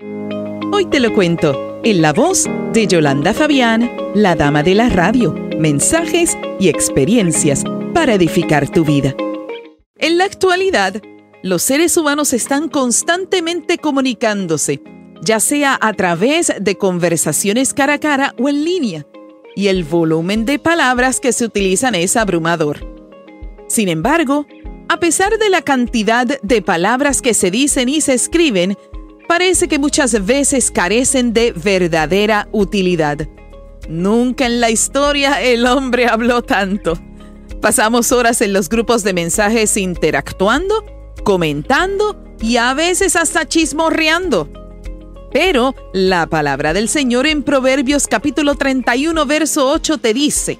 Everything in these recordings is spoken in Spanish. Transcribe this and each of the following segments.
Hoy te lo cuento, en la voz de Yolanda Fabián, la dama de la radio, mensajes y experiencias para edificar tu vida. En la actualidad, los seres humanos están constantemente comunicándose, ya sea a través de conversaciones cara a cara o en línea, y el volumen de palabras que se utilizan es abrumador. Sin embargo, a pesar de la cantidad de palabras que se dicen y se escriben, parece que muchas veces carecen de verdadera utilidad. Nunca en la historia el hombre habló tanto. Pasamos horas en los grupos de mensajes interactuando, comentando y a veces hasta chismorreando. Pero la palabra del Señor en Proverbios capítulo 31, verso 8 te dice: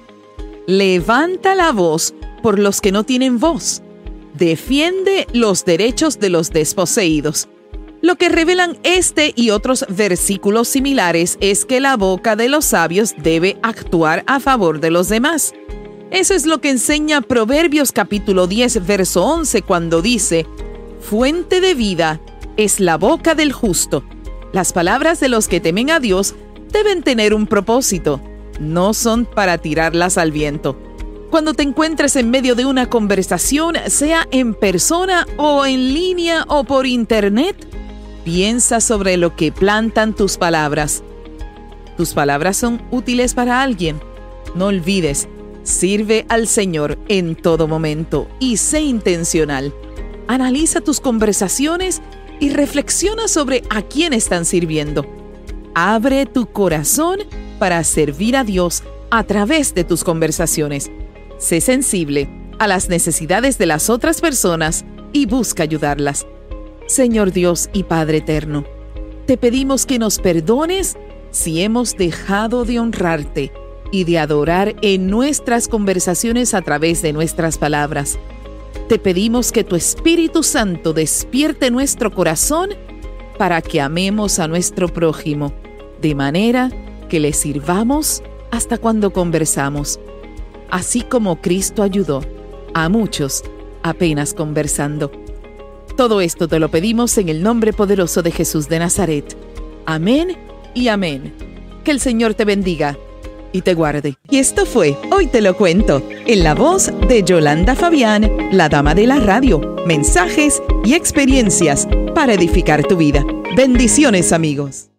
levanta la voz por los que no tienen voz. Defiende los derechos de los desposeídos. Lo que revelan este y otros versículos similares es que la boca de los sabios debe actuar a favor de los demás. Eso es lo que enseña Proverbios capítulo 10, verso 11, cuando dice: fuente de vida es la boca del justo. Las palabras de los que temen a Dios deben tener un propósito, no son para tirarlas al viento. Cuando te encuentres en medio de una conversación, sea en persona o en línea o por internet, piensa sobre lo que plantan tus palabras. Tus palabras son útiles para alguien. No olvides, sirve al Señor en todo momento y sé intencional. Analiza tus conversaciones y reflexiona sobre a quién están sirviendo. Abre tu corazón para servir a Dios a través de tus conversaciones. Sé sensible a las necesidades de las otras personas y busca ayudarlas. Señor Dios y Padre eterno, te pedimos que nos perdones si hemos dejado de honrarte y de adorar en nuestras conversaciones a través de nuestras palabras. Te pedimos que tu Espíritu Santo despierte nuestro corazón para que amemos a nuestro prójimo, de manera que le sirvamos hasta cuando conversamos, así como Cristo ayudó a muchos apenas conversando. Todo esto te lo pedimos en el nombre poderoso de Jesús de Nazaret. Amén y amén. Que el Señor te bendiga y te guarde. Y esto fue Hoy Te Lo Cuento, en la voz de Yolanda Fabián, la dama de la radio, mensajes y experiencias para edificar tu vida. Bendiciones, amigos.